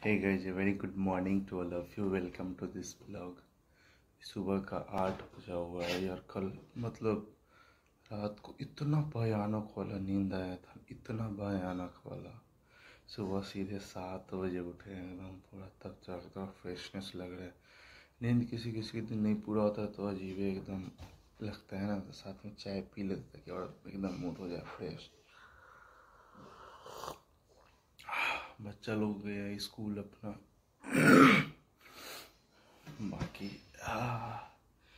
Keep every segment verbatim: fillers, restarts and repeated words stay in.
Hey guys, a very good morning to all of you. Welcome to this vlog. सुबह का आठ बजा हुआ है यार। कल मतलब रात को इतना भयानक वाला नींद आया था, इतना भयानक वाला। सुबह सीधे सात बजे उठे, एकदम पूरा तब जागता फ्रेशनेस लग रहा है। नींद किसी किसी दिन नहीं पूरा होता तो अजीब एकदम लगता है ना, तो साथ में चाय पी लेता कि और एकदम मूड हो जाए फ्रेश। बच्चा लोग गया स्कूल अपना, बाकी हाँ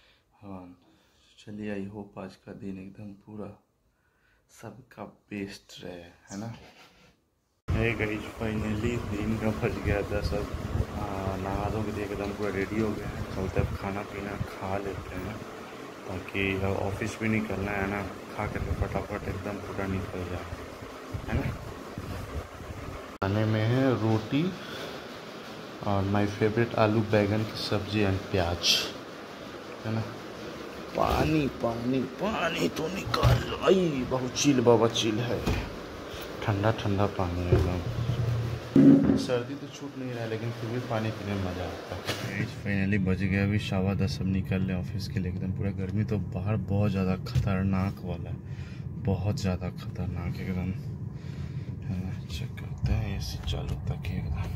चलिए, आई होप आज का दिन एकदम पूरा सबका बेस्ट रहे, है ना। है गाइस, फाइनली दिन का बज गया दस। अब नहा धो के एकदम पूरा रेडी हो गया है। चलते अब खाना पीना खा लेते हैं, ताकि ऑफिस भी निकलना है ना। खा करके फटाफट एकदम पूरा निकल जाए, है ना। खाने में है रोटी और माय फेवरेट आलू बैगन की सब्जी एंड प्याज, है ना। पानी पानी पानी तो निकाल, आई बहुत चिल, बाबा चिल है, ठंडा ठंडा पानी है एकदम। सर्दी तो छूट नहीं रहा है, लेकिन फिर भी पानी पीने में मज़ा आता है। फाइनली बज गया अभी सवा दस, सब निकल रहे ऑफिस के लिए। एकदम पूरा गर्मी तो बाहर बहुत ज़्यादा खतरनाक वाला है, बहुत ज़्यादा खतरनाक एकदम, है ना। चेक करते हैं ए सी चालू तक एकदम।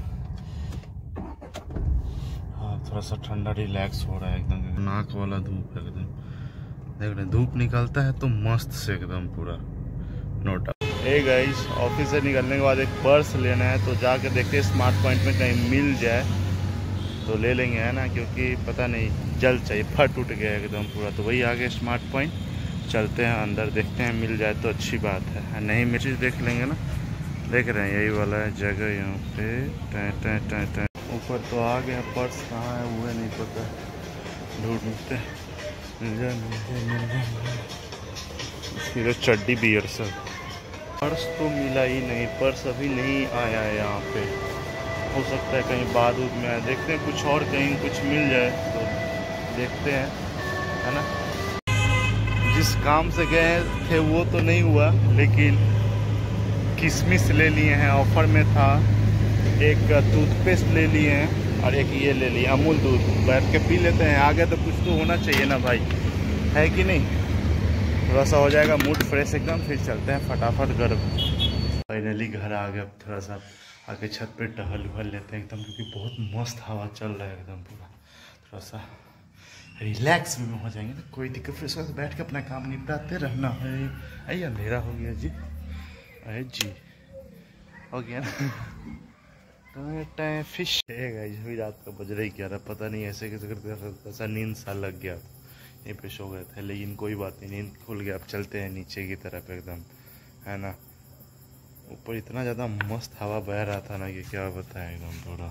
हाँ, थोड़ा सा ठंडा रिलैक्स हो रहा है एकदम। नाक वाला धूप है एकदम, देख रहे धूप निकलता है तो मस्त से एकदम पूरा नोट। हे गाइस, ऑफिस से निकलने के बाद एक पर्स लेना है, तो जाके देखते हैं स्मार्ट पॉइंट में कहीं मिल जाए तो ले लेंगे, है ना। क्योंकि पता नहीं जल्द चाहिए, फट उठ गया एकदम पूरा। तो वही आगे स्मार्ट पॉइंट, चलते हैं अंदर, देखते हैं मिल जाए तो अच्छी बात है, नहीं मिल चीज़ देख लेंगे ना। देख रहे हैं यही वाला है जगह यहाँ पे। टै टै टै टै ऊपर तो आ गया, पर्स कहाँ है वो नहीं पता, ढूंढते मिल जाए मिल जाए मिल जाए। इसकी चड्डी बियर सर, पर्स तो मिला ही नहीं, पर्स अभी नहीं आया है यहाँ पे। हो सकता है कहीं बाद में आए, देखते हैं कुछ और कहीं कुछ मिल जाए तो देखते हैं, है ना। जिस काम से गए थे वो तो नहीं हुआ, लेकिन किशमिश ले लिए हैं, ऑफर में था। एक टूथपेस्ट ले लिए हैं और एक ये ले लिए अमूल दूध। बैठ के पी लेते हैं, आगे तो कुछ तो होना चाहिए ना भाई, है कि नहीं। थोड़ा सा हो जाएगा मूड फ्रेश एकदम, फिर चलते हैं फटाफट घर। फाइनली घर आ गया। थोड़ा सा आके छत पे टहल वहल लेते हैं एकदम, क्योंकि बहुत मस्त हवा चल रहा है एकदम पूरा। थोड़ा सा रिलैक्स भी हो जाएंगे ना, कोई दिक्कत। फिर उसके बैठ के अपना काम निपटाते रहना है। अरे अंधेरा हो गया जी, अरे जी हो गया ना। फिश है गाइस, अभी रात का बज रही ग्यारह, पता नहीं ऐसे कैसे करते ऐसा नींद सा लग गया, यहीं पे सो गए थे। लेकिन कोई बात नहीं, नींद खुल गया। अब चलते हैं नीचे की तरफ एकदम, है ना। ऊपर इतना ज़्यादा मस्त हवा बह रहा था ना कि क्या बताएं एकदम पूरा।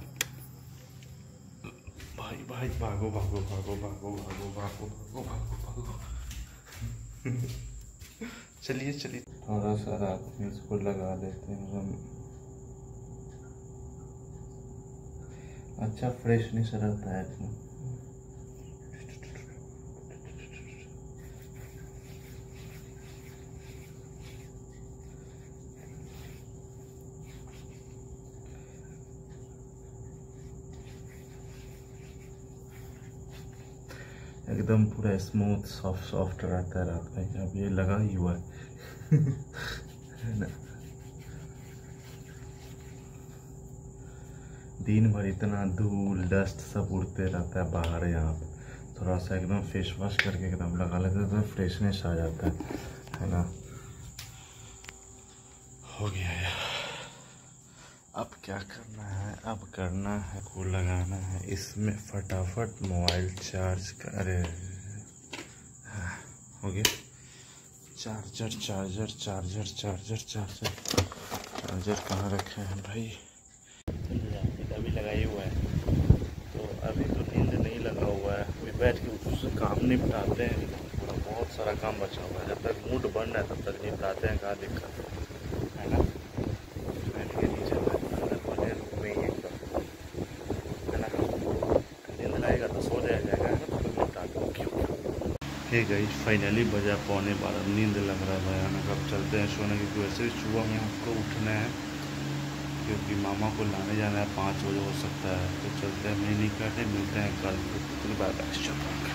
भाई भाई भागो भागो भागो भागो भागो भागो भागो भागो भागो। चलिए चलिए, थोड़ा सा रात में इसको लगा देते हैं हम। अच्छा फ्रेशनेस रहता है इसमें। एकदम पूरा स्मूथ सॉफ्ट सॉफ्ट रहता है रात में। अब ये लगा ही हुआ है ना। दिन भर इतना धूल डस्ट सब उड़ते रहता है बाहर, यहाँ पे थोड़ा सा एकदम फेस वॉश करके एकदम लगा लेते हैं तो फ्रेशनेस आ जाता है, है ना। हो गया यार, अब क्या करना है, अब करना है को लगाना है इसमें फटाफट मोबाइल चार्ज कर। अरे हाँ, हो गया। Charger charger charger charger charger charger कहाँ रखे हैं भाई। अभी लगाई हुआ है, तो अभी तो नींद नहीं लगा हुआ है। अभी बैठ के उससे काम निपटाते हैं, पूरा बहुत सारा काम बचा हुआ है। जब तक मूड बन रहा है तब तक निपटाते हैं, क्या दिक्कत है ना। बैठ के नीचे बने रूप में ही एकदम, है ना। नींद लगेगा तो सो जाया जाएगा, है ना। तो निपटाते हैं क्यों। हे गाइस, फाइनली बजा पौने बारह, नींद लग रहा है भयानक। अब चलते हैं सोने की, वैसे भी सुबह में हमको उठना है क्योंकि मामा को लाने जाना है, पाँच बजे हो सकता है। तो चलते हैं, नहीं निकलते, मिलते हैं कल। Bye bye.